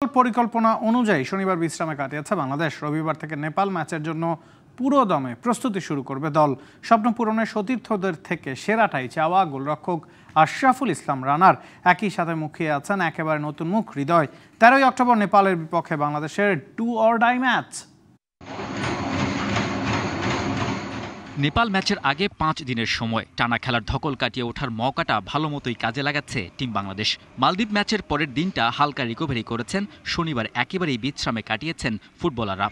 পরিকল্পনা অনুযায়ী শনিবার বিশ্রামে কাটিয়েছে বাংলাদেশ। রবিবার থেকে নেপাল ম্যাচের জন্য পুরো দমে প্রস্তুতি শুরু করবে দল। স্বপ্ন পূরণে সতীর্থদের থেকে সেরাটাই চাওয়া গোলরক্ষক আশরাফুল ইসলাম রানার। একই সাথে মুখিয়ে আছেন একেবারে নতুন মুখ হৃদয়। 13ই অক্টোবর নেপালের বিপক্ষে বাংলাদেশের ডু অর ডাই ম্যাচ। নেপাল ম্যাচের আগে 5 দিনের সময় টানা খেলার ধকল কাটিয়ে ওঠার মৌকাটা ভালো মতোই কাজে লাগাচ্ছে টিম বাংলাদেশ। মালদ্বীপ ম্যাচের পরের দিনটা হালকা রিকভারি করেছেন, শনিবার একেবারেই বিশ্রামে কাটিয়েছেন ফুটবলাররা।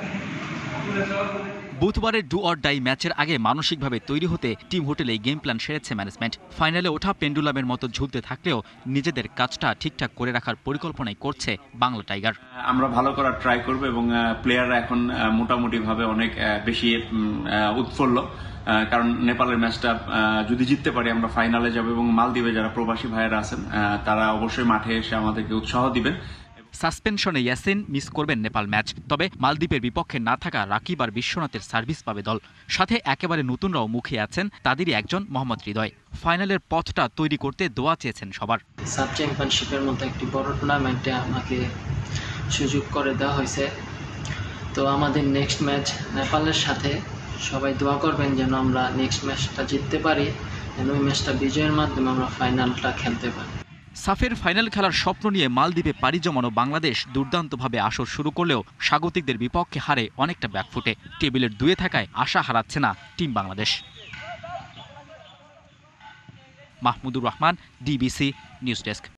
বুধবারের ডু অর ডাই ম্যাচের আগে মানসিকভাবে তৈরি হতে টিম হোটেলেই গেম প্ল্যান সেরেছে ম্যানেজমেন্ট। ফাইনালে ওঠা পেন্ডুলামের মতো ঝুলতে থাকলেও নিজেদের কাজটা ঠিকঠাক করে রাখার পরিকল্পনাই করছে বাংলা টাইগার। আমরা ভালো করার ট্রাই করব এবং প্লেয়াররা এখন মোটামুটি ভাবে অনেক বেশি উৎফুল্ল, কারণ নেপালের ম্যাচটা যদি জিততে পারি আমরা ফাইনালে যাব এবং মালদ্বীপে যারা প্রবাসী ভাইয়েরা আছেন তারা অবশ্যই মাঠে এসে আমাদেরকে উৎসাহ দিবেন। সাসপেনশনে ইয়াসিন মিস করবেন নেপাল ম্যাচ, তবে মালদ্বীপের বিপক্ষে না থাকা রাকিব আর বিশ্বনাথের সার্ভিস পাবে দল। সাথে একেবারে নতুনরাও মুখে আছেন, তাদেরই একজন মোহাম্মদ হৃদয়। ফাইনালের পথটা তৈরি করতে দোয়া চেয়েছেন সবার। সাব চ্যাম্পিয়নশিপের মতো একটি বড় টুর্নামেন্টে আমাকে সুযোগ করে দেওয়া হয়েছে, তো আমাদের নেক্সট ম্যাচ নেপালের সাথে। সবাই দোয়া করবেন যেন আমরা নেক্সট ম্যাচটা জিততে পারি, যেন ওই ম্যাচটা বিজয়ের মাধ্যমে আমরা ফাইনালটা খেলতে পারি। সাফের ফাইনাল খেলার স্বপ্ন নিয়ে মালদ্বীপে পাড়ি জমানো বাংলাদেশ দুর্দান্তভাবে আসর শুরু করলেও স্বাগতিকদের বিপক্ষে হারে অনেকটা ব্যাকফুটে। টেবিলের 2-এ থাকায় আশা হারাচ্ছে না team Bangladesh. Mahmudur Rahman, DBC news desk.